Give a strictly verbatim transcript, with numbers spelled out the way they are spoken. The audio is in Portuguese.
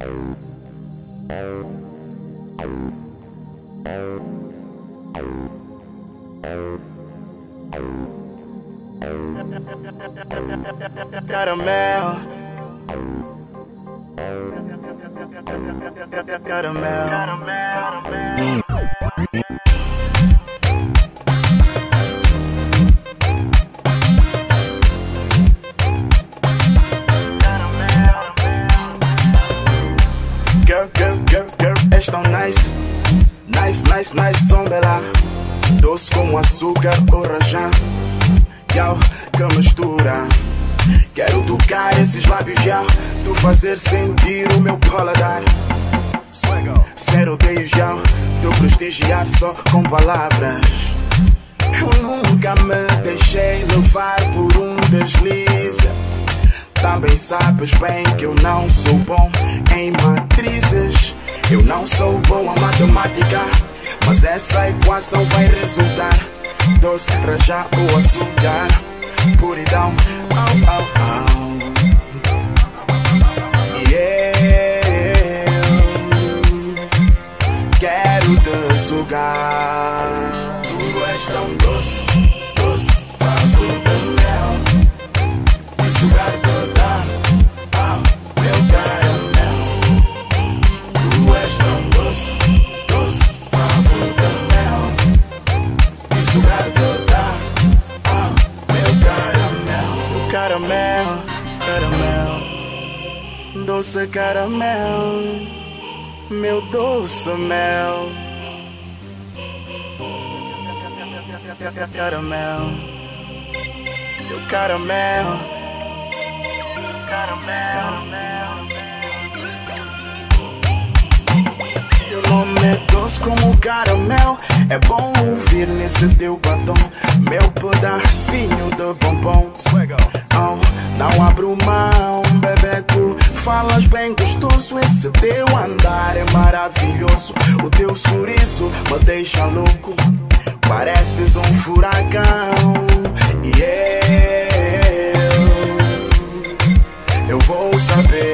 Caramel. Caramel. Caramel. Girl, girl, girl, girl, és tão nice. Nice, nice, nice, som dela. Doce como açúcar ou rajá. Yau, que mistura. Quero tocar esses lábios já. Tu fazer sentir o meu paladar. Ser odeio já. Tu prestigiar só com palavras. Eu nunca me deixei levar por um deslize. Também sabes bem que eu não sou bom em matrizes. Eu não sou bom em matemática, mas essa equação vai resultar. Doce, rajá ou açúcar, puridão, au, au, au. Yeah, quero te sugar. Tu és tão doce, doce, pavo de mel. E sugar toda, ah, meu caramel. Tu és tão doce, doce, pavo de mel. E sugar toda, ah, meu caramel. Caramel, caramel, doce caramel, meu doce mel. Caramel, meu caramel, caramel. Teu nome é doce como caramel. É bom ouvir nesse teu batom, meu pedacinho de bombom. Oh, não abro mão, bebê, tu falas bem gostoso. Esse teu andar é maravilhoso. O teu sorriso me deixa louco. Pareces um furacão. E eu, eu vou saber